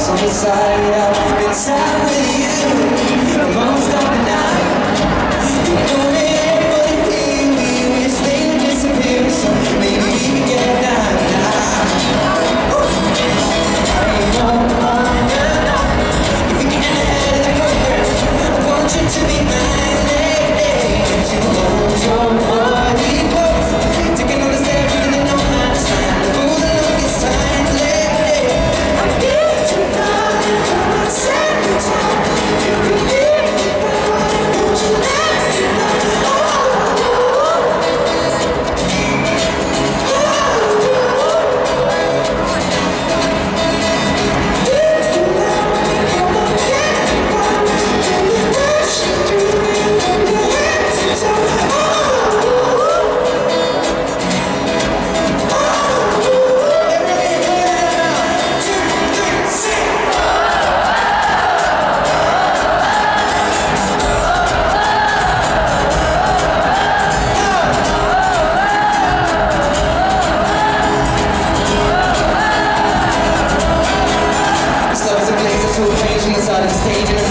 lost on the side. I've been sad with you, I'm almost done tonight. You know that everybody here, we stay and disappear, so maybe we can get down now. I know, if you get ahead of the program, I want you to be mine, to hold your body close, taking all the steps you didn't know how to stand. For the longest time lately, I get you down and come and set the tone. You can leave me alone, won't you let me know? Inside of the stage.